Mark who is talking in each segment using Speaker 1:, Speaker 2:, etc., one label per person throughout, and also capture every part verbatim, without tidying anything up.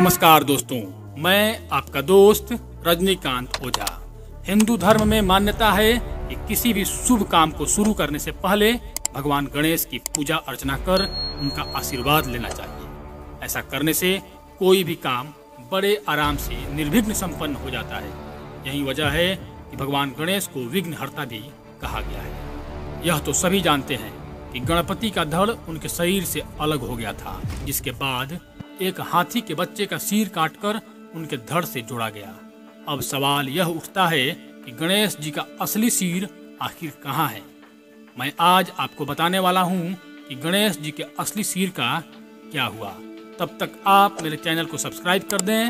Speaker 1: नमस्कार दोस्तों, मैं आपका दोस्त रजनीकांत ओझा। हिंदू धर्म में मान्यता है कि किसी भी शुभ काम को शुरू करने से पहले भगवान गणेश की पूजा अर्चना कर उनका आशीर्वाद लेना चाहिए। ऐसा करने से कोई भी काम बड़े आराम से निर्विघ्न संपन्न हो जाता है। यही वजह है कि भगवान गणेश को विघ्नहर्ता भी कहा गया है। यह तो सभी जानते हैं कि गणपति का धड़ उनके शरीर से अलग हो गया था, जिसके बाद एक हाथी के बच्चे का सिर काटकर उनके धड़ से जोड़ा गया। अब सवाल यह उठता है कि गणेश जी का असली सिर आखिर कहाँ है। मैं आज आपको बताने वाला हूँ कि गणेश जी के असली सिर का क्या हुआ। तब तक आप मेरे चैनल को सब्सक्राइब कर दें।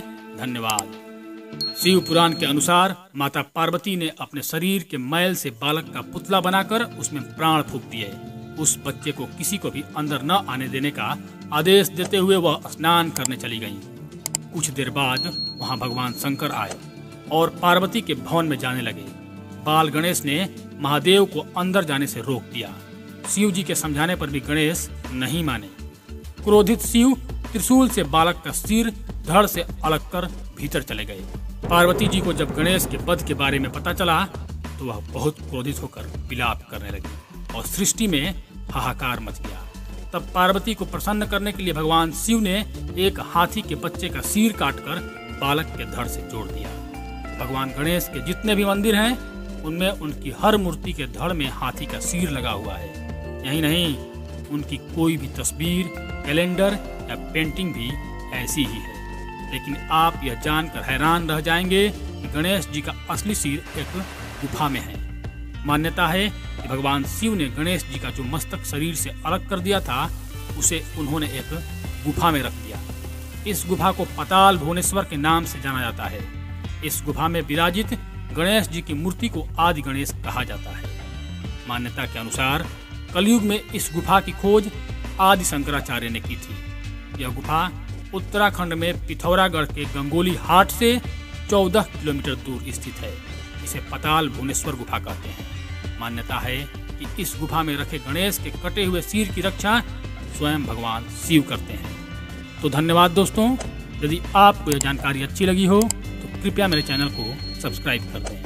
Speaker 1: धन्यवाद। शिव पुराण के अनुसार माता पार्वती ने अपने शरीर के मैल से बालक का पुतला बनाकर उसमें प्राण फूंक दिए। उस बच्चे को किसी को भी अंदर न आने देने का आदेश देते हुए वह स्नान करने चली गईं। कुछ देर बाद वहां भगवान शंकर आए और पार्वती के भवन में जाने लगे। बाल गणेश ने महादेव को अंदर जाने से रोक दिया। शिव जी के समझाने पर भी गणेश नहीं माने। क्रोधित शिव त्रिशूल से बालक का सिर धड़ से अलग कर भीतर चले गए। पार्वती जी को जब गणेश के वध के बारे में पता चला तो वह बहुत क्रोधित होकर विलाप करने लगी और सृष्टि में हाहाकार मच गया। तब पार्वती को प्रसन्न करने के लिए भगवान शिव ने एक हाथी के बच्चे का सिर काटकर बालक के धड़ से जोड़ दिया। भगवान गणेश के जितने भी मंदिर हैं उनमें उनकी हर मूर्ति के धड़ में हाथी का सिर लगा हुआ है। यही नहीं, उनकी कोई भी तस्वीर, कैलेंडर या पेंटिंग भी ऐसी ही है। लेकिन आप यह जानकर हैरान रह जाएंगे कि गणेश जी का असली सिर एक गुफा में है। मान्यता है कि भगवान शिव ने गणेश जी का जो मस्तक शरीर से अलग कर दिया था उसे उन्होंने एक गुफा में रख दिया। इस गुफा को पाताल भुवनेश्वर के नाम से जाना जाता है। इस गुफा में विराजित गणेश जी की मूर्ति को आदि गणेश कहा जाता है। मान्यता के अनुसार कलयुग में इस गुफा की खोज आदि शंकराचार्य ने की थी। यह गुफा उत्तराखंड में पिथौरागढ़ के गंगोली हाट से चौदह किलोमीटर दूर स्थित है। इसे पाताल भुवनेश्वर गुफा कहते हैं। मान्यता है कि इस गुफा में रखे गणेश के कटे हुए सिर की रक्षा स्वयं भगवान शिव करते हैं। तो धन्यवाद दोस्तों। यदि आपको यह जानकारी अच्छी लगी हो तो कृपया मेरे चैनल को सब्सक्राइब कर दें।